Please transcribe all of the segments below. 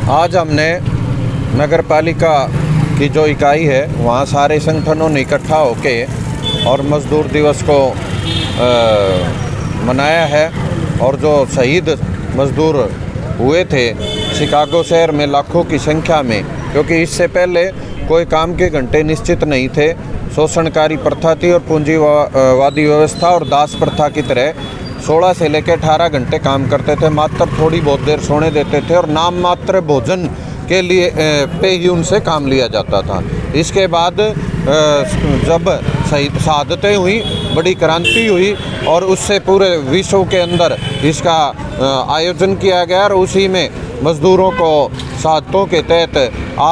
आज हमने नगर पालिका की जो इकाई है वहाँ सारे संगठनों ने इकट्ठा होके और मज़दूर दिवस को मनाया है। और जो शहीद मज़दूर हुए थे शिकागो शहर में लाखों की संख्या में, क्योंकि इससे पहले कोई काम के घंटे निश्चित नहीं थे, शोषणकारी प्रथा थी और पूंजीवादी व्यवस्था और दास प्रथा की तरह 16 से लेकर 18 घंटे काम करते थे, मात्र थोड़ी बहुत देर सोने देते थे और नाम मात्र भोजन के लिए पे ही उनसे काम लिया जाता था। इसके बाद जब शहादतें हुई, बड़ी क्रांति हुई और उससे पूरे विश्व के अंदर इसका आयोजन किया गया और उसी में मज़दूरों को शहादतों के तहत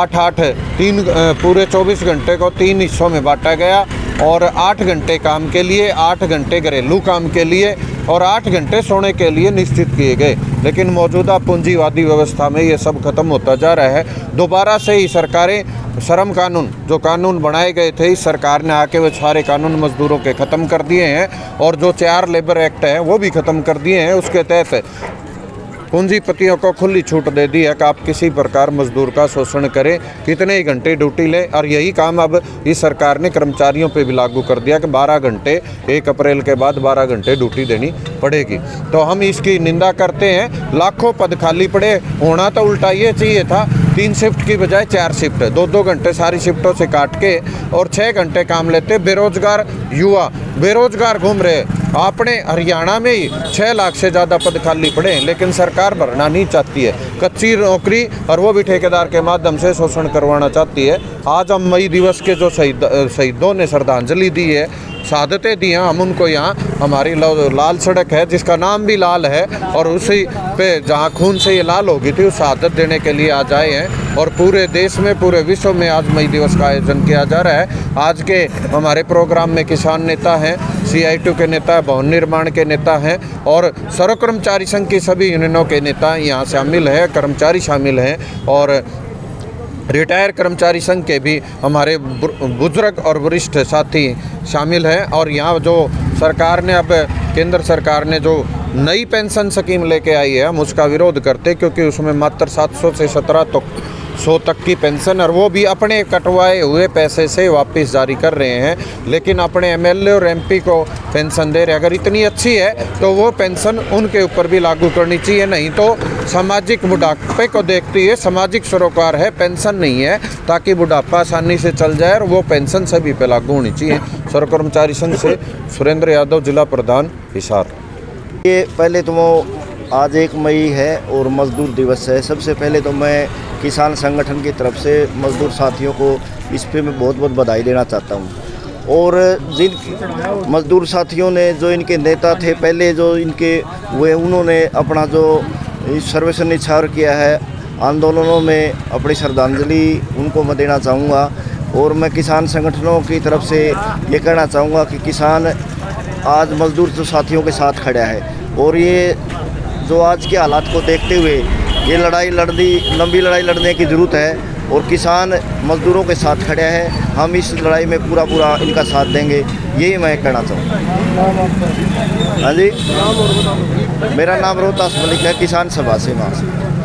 8-8 पूरे 24 घंटे को 3 हिस्सों में बांटा गया और 8 घंटे काम के लिए, 8 घंटे घरेलू काम के लिए और 8 घंटे सोने के लिए निश्चित किए गए। लेकिन मौजूदा पूंजीवादी व्यवस्था में ये सब खत्म होता जा रहा है। दोबारा से ही सरकारें श्रम कानून, जो कानून बनाए गए थे, इस सरकार ने आके वो सारे कानून मज़दूरों के ख़त्म कर दिए हैं और जो 4 लेबर एक्ट हैं वो भी ख़त्म कर दिए हैं। उसके तहत पूंजीपतियों को खुली छूट दे दी है कि आप किसी प्रकार मजदूर का शोषण करें, कितने ही घंटे ड्यूटी लें। और यही काम अब इस सरकार ने कर्मचारियों पे भी लागू कर दिया कि 12 घंटे 1 अप्रैल के बाद 12 घंटे ड्यूटी देनी पड़ेगी। तो हम इसकी निंदा करते हैं। लाखों पद खाली पड़े, होना तो उल्टा ये चाहिए था, 3 शिफ्ट की बजाय 4 शिफ्ट, 2-2 घंटे सारी शिफ्टों से काट के और 6 घंटे काम लेते। बेरोजगार युवा बेरोजगार घूम रहे। अपने हरियाणा में ही 6 लाख से ज़्यादा पद खाली पड़े हैं, लेकिन सरकार भरना नहीं चाहती है। कच्ची नौकरी और वो भी ठेकेदार के माध्यम से शोषण करवाना चाहती है। आज हम मई दिवस के जो शहीदों ने श्रद्धांजलि दी है, शहादतें दी हैं, हम उनको यहाँ हमारी लाल सड़क है जिसका नाम भी लाल है और उसी पे जहाँ खून से ये लाल होगी थी, उस शहादत देने के लिए आज आए हैं। और पूरे देश में, पूरे विश्व में आज मई दिवस का आयोजन किया जा रहा है। आज के हमारे प्रोग्राम में किसान नेता हैं, CITU के नेता, भवन निर्माण के नेता हैं और सर्व कर्मचारी संघ की सभी यूनियनों के नेता यहाँ शामिल हैं, कर्मचारी शामिल हैं और रिटायर कर्मचारी संघ के भी हमारे बुजुर्ग और वरिष्ठ साथी शामिल हैं। और यहाँ जो सरकार ने, अब केंद्र सरकार ने जो नई पेंशन स्कीम लेके आई है, हम उसका विरोध करते, क्योंकि उसमें मात्र 700 से 1700 तक की पेंशन और वो भी अपने कटवाए हुए पैसे से वापस जारी कर रहे हैं। लेकिन अपने MLA और MP को पेंशन दे रहे। अगर इतनी अच्छी है तो वो पेंशन उनके ऊपर भी लागू करनी चाहिए, नहीं तो सामाजिक बुढ़ापे को देखती है, सामाजिक सरोकार है, पेंशन नहीं है, ताकि बुढ़ापा आसानी से चल जाए और वो पेंशन सभी पे लागू होनी चाहिए। सर्व कर्मचारी संघ से सुरेंद्र यादव, जिला प्रधान, हिसार। ये पहले तो आज 1 मई है और मज़दूर दिवस है। सबसे पहले तो मैं किसान संगठन की तरफ से मज़दूर साथियों को इस पे मैं बहुत बहुत बधाई देना चाहता हूँ। और जिन मज़दूर साथियों ने, जो इनके नेता थे पहले, जो इनके हुए, उन्होंने अपना जो सर्वस्व निछावर किया है आंदोलनों में, अपनी श्रद्धांजलि उनको मैं देना चाहूँगा। और मैं किसान संगठनों की तरफ से ये कहना चाहूँगा कि किसान आज मज़दूर जो साथियों के साथ खड़ा है और ये जो आज के हालात को देखते हुए ये लंबी लड़ाई लड़ने की ज़रूरत है और किसान मज़दूरों के साथ खड़े हैं। हम इस लड़ाई में पूरा इनका साथ देंगे, यही मैं कहना चाहूँगा। हाँ जी, मेरा नाम रोहतास मलिक है, किसान सभा से वहाँ से।